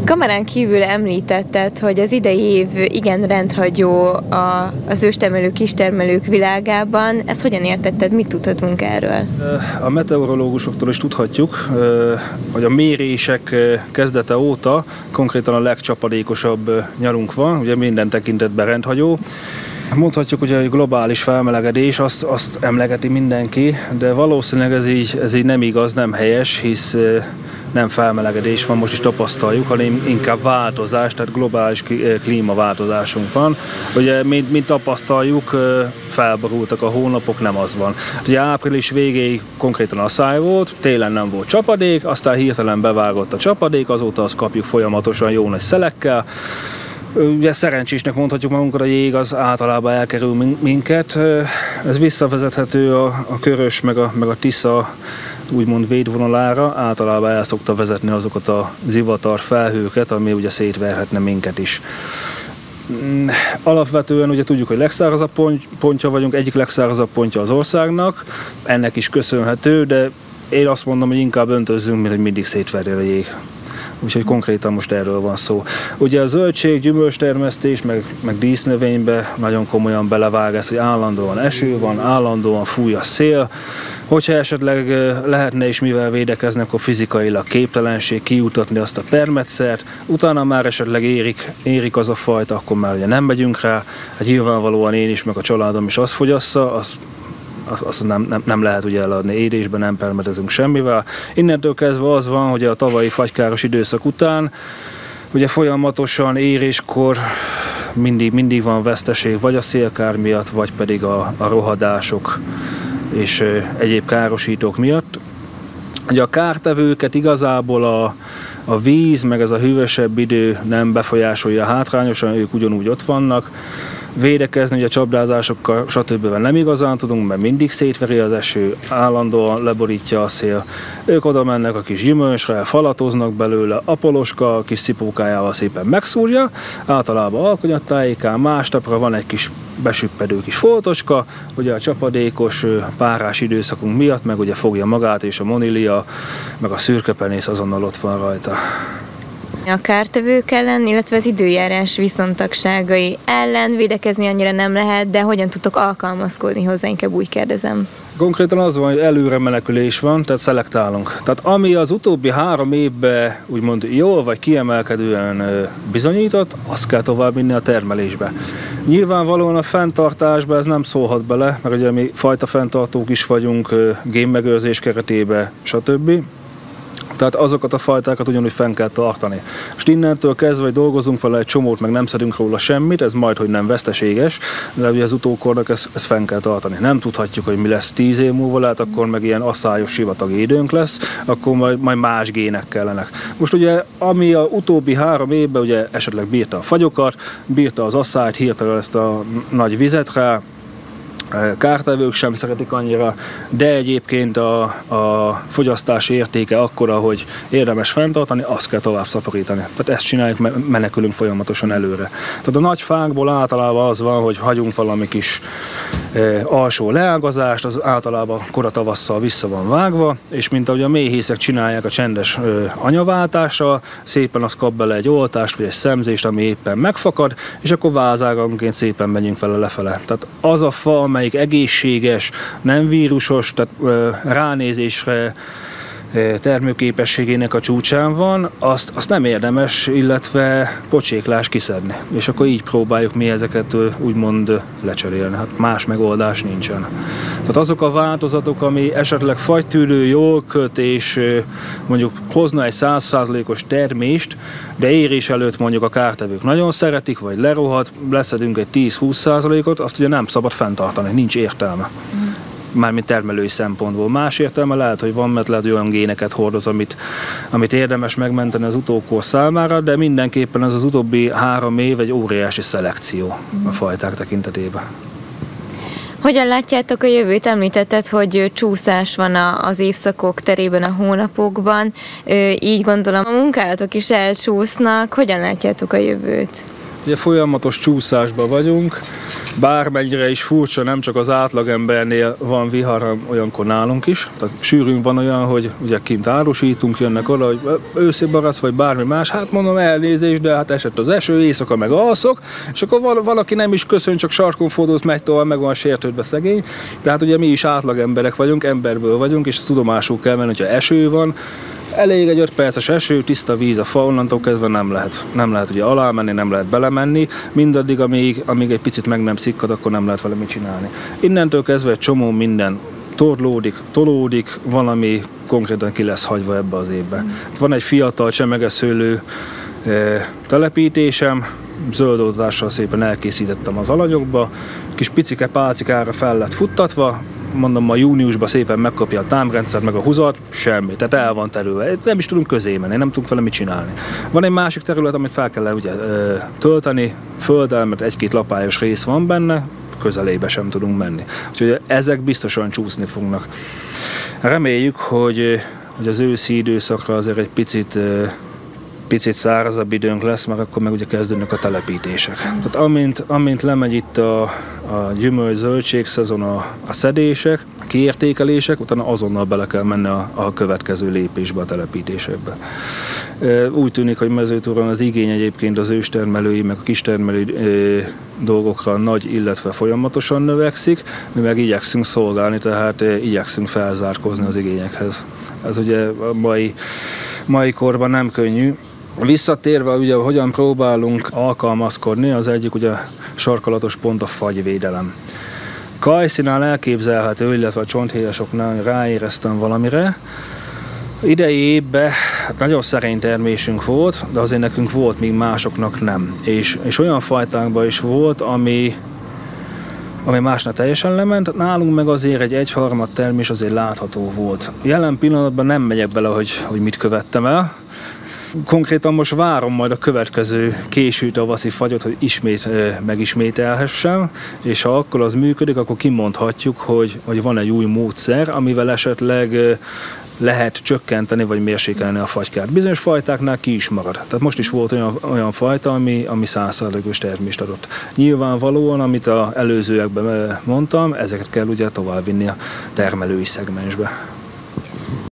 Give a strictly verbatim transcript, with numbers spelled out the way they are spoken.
Kamerán kívül említetted, hogy az idei év igen rendhagyó a, az őstermelő kistermelők világában. Ezt hogyan értetted, mit tudhatunk erről? A meteorológusoktól is tudhatjuk, hogy a mérések kezdete óta konkrétan a legcsapadékosabb nyarunk van, ugye minden tekintetben rendhagyó. Mondhatjuk, hogy a globális felmelegedés, azt, azt emlegeti mindenki, de valószínűleg ez így, ez így nem igaz, nem helyes, hisz nem felmelegedés van, most is tapasztaljuk, hanem inkább változás, tehát globális klímaváltozásunk van. Ugye, mint, mint tapasztaljuk, felborultak a hónapok, nem az van. Ugye április végéig konkrétan asszály volt, télen nem volt csapadék, aztán hirtelen bevágott a csapadék, azóta azt kapjuk folyamatosan jó nagy szelekkel. Ugye szerencsésnek mondhatjuk magunkat, a jég az általában elkerül minket. Ez visszavezethető a, a Körös meg a, meg a Tisza úgymond védvonalára, általában el szokta vezetni azokat a zivatar felhőket, ami ugye szétverhetne minket is. Alapvetően ugye tudjuk, hogy legszárazabb pontja vagyunk, egyik legszárazabb pontja az országnak, ennek is köszönhető, de én azt mondom, hogy inkább öntözzünk, mint hogy mindig szétverjél a jég. Úgyhogy konkrétan most erről van szó. Ugye a zöldség, gyümölcstermesztés, meg, meg dísznövénybe nagyon komolyan belevág ez, hogy állandóan eső van, állandóan fúj a szél. Hogyha esetleg lehetne is mivel védekezni, akkor fizikailag képtelenség kijutatni azt a permetszert, utána már esetleg érik, érik az a fajta, akkor már ugye nem megyünk rá. Hát nyilvánvalóan én is, meg a családom is azt fogyassza, azt azt nem, nem, nem lehet ugye eladni érésben, nem permetezünk semmivel. Innentől kezdve az van, hogy a tavalyi fagykáros időszak után ugye folyamatosan éréskor mindig, mindig van veszteség, vagy a szélkár miatt, vagy pedig a, a rohadások és ö, egyéb károsítók miatt. Ugye a kártevőket igazából a, a víz, meg ez a hűvösebb idő nem befolyásolja hátrányosan, ők ugyanúgy ott vannak. Védekezni, ugye a csapdázásokkal, stb. Nem igazán tudunk, mert mindig szétveri az eső, állandóan leborítja a szél. Ők oda mennek a kis gyümölcsre, falatoznak belőle, a poloska a kis szipókájával szépen megszúrja, általában alkonyattájékán, másnapra van egy kis besüppedő kis foltocska, ugye a csapadékos párás időszakunk miatt, meg ugye fogja magát, és a monilia, meg a szürkepenész azonnal ott van rajta. A kártevők ellen, illetve az időjárás viszontagságai ellen védekezni annyira nem lehet, de hogyan tudtok alkalmazkodni hozzá, inkább úgy kérdezem. Konkrétan az van, hogy előre menekülés van, tehát szelektálunk. Tehát ami az utóbbi három évben úgymond jól vagy kiemelkedően bizonyított, azt kell tovább vinni a termelésbe. Nyilvánvalóan a fenntartásba ez nem szólhat bele, mert ugye mi fajta fenntartók is vagyunk, génmegőrzés keretében, stb. Tehát azokat a fajtákat ugyanúgy fenn kell tartani. Most innentől kezdve, hogy dolgozunk vele egy csomót, meg nem szedünk róla semmit, ez majd, hogy nem veszteséges, de ugye az utókornak ezt, ezt fenn kell tartani. Nem tudhatjuk, hogy mi lesz tíz év múlva, lehet akkor meg ilyen asszályos sivatagi időnk lesz, akkor majd, majd más gének kellenek. Most ugye, ami a utóbbi három évben ugye esetleg bírta a fagyokat, bírta az asszályt, hirtelen ezt a nagy vizet rá, kártevők sem szeretik annyira, de egyébként a, a fogyasztási értéke akkora, hogy érdemes fenntartani, azt kell tovább szaporítani. Tehát ezt csináljuk, menekülünk folyamatosan előre. Tehát a nagy fákból általában az van, hogy hagyunk valami kis e, alsó leágazást, az általában koratavasszal vissza van vágva, és mint ahogy a méhészek csinálják a csendes e, anyaváltással, szépen az kap bele egy oltást, vagy egy szemzést, ami éppen megfakad, és akkor vázáganként szépen megyünk vele lefele. Tehát az a fa, amelyik egészséges, nem vírusos, tehát ránézésre termőképességének a csúcsán van, azt, azt nem érdemes, illetve pocséklás kiszedni. És akkor így próbáljuk mi ezeket úgymond lecserélni. Hát más megoldás nincsen. Tehát azok a változatok, ami esetleg fagytűrő, jól köt, és mondjuk hozna egy száz százalékos termést, de érés előtt mondjuk a kártevők nagyon szeretik, vagy lerohad, leszedünk egy tíz-húsz százalékot, azt ugye nem szabad fenntartani, nincs értelme. Mármint termelői szempontból. Más értelme lehet, hogy van, mert lehet, hogy olyan géneket hordoz, amit, amit érdemes megmenteni az utókor számára, de mindenképpen ez az utóbbi három év egy óriási szelekció a fajták tekintetében. Hogyan látjátok a jövőt? Említetted, hogy csúszás van az évszakok terében, a hónapokban. Így gondolom, a munkálatok is elcsúsznak. Hogyan látjátok a jövőt? ugye folyamatos csúszásban vagyunk, bármennyire is furcsa, nem csak az átlagembernél van vihar, olyankor nálunk is. Tehát sűrűn van olyan, hogy ugye kint árusítunk, jönnek oda, hogy őszi barack vagy bármi más, hát mondom elnézést, de hát esett az eső, éjszaka meg alszok, és akkor valaki nem is köszön, csak sarkon fordulsz, megy tovább, meg van sértődve szegény. De hát ugye mi is átlagemberek vagyunk, emberből vagyunk, és ezt tudomásul kell venni, hogyha eső van, elég egy öt perces eső, tiszta víz a fa, onnantól kezdve nem lehet, nem lehet ugye alá menni, nem lehet belemenni, mindaddig, amíg, amíg egy picit meg nem szikkad, akkor nem lehet vele mit csinálni. Innentől kezdve egy csomó minden torlódik, tolódik, valami konkrétan ki lesz hagyva ebbe az évbe. Mm. Van egy fiatal csemegeszőlő e, telepítésem, zöldoltással szépen elkészítettem az alanyokba, kis picike pálcikára fel lett futtatva, mondom, ma júniusban szépen megkapja a támrendszert, meg a húzat, semmi, tehát el van terülve. Nem is tudunk közé menni, nem tudunk vele mit csinálni. Van egy másik terület, amit fel kell ugye, tölteni, földdel, mert egy-két lapályos rész van benne, közelébe sem tudunk menni. Úgyhogy ezek biztosan csúszni fognak. Reméljük, hogy, hogy az őszi időszakra azért egy picit picit szárazabb időnk lesz, mert akkor meg ugye kezdődnek a telepítések. Tehát amint, amint lemegy itt a, a gyümölcs-zöldség szezon, a, a szedések, kiértékelések, utána azonnal bele kell menni a, a következő lépésbe, a telepítésekbe. Úgy tűnik, hogy Mezőtúron az igény egyébként az őstermelői, meg a kistermelői dolgokra nagy, illetve folyamatosan növekszik, mi meg igyekszünk szolgálni, tehát igyekszünk felzárkózni az igényekhez. Ez ugye a mai, mai korban nem könnyű. Visszatérve, ugye, hogyan próbálunk alkalmazkodni, az egyik ugye sarkalatos pont a fagyvédelem. Kajszinál elképzelhető, illetve a csonthéjasoknál ráéreztem valamire. Idei évben hát nagyon szerény termésünk volt, de azért nekünk volt, míg másoknak nem. És, és olyan fajtákban is volt, ami, ami másnak teljesen lement, nálunk meg azért egy egyharmad termés azért látható volt. Jelen pillanatban nem megyek bele, hogy, hogy mit követtem el. Konkrétan most várom majd a következő késő tavaszi fagyot, hogy ismét megismételhessem, és ha akkor az működik, akkor kimondhatjuk, hogy, hogy van egy új módszer, amivel esetleg lehet csökkenteni vagy mérsékelni a fagykárt. Bizonyos fajtáknál ki is marad. Tehát most is volt olyan, olyan fajta, ami, ami száz százalékos termést adott. Nyilvánvalóan, amit az előzőekben mondtam, ezeket kell ugye továbbvinni a termelői szegmensbe.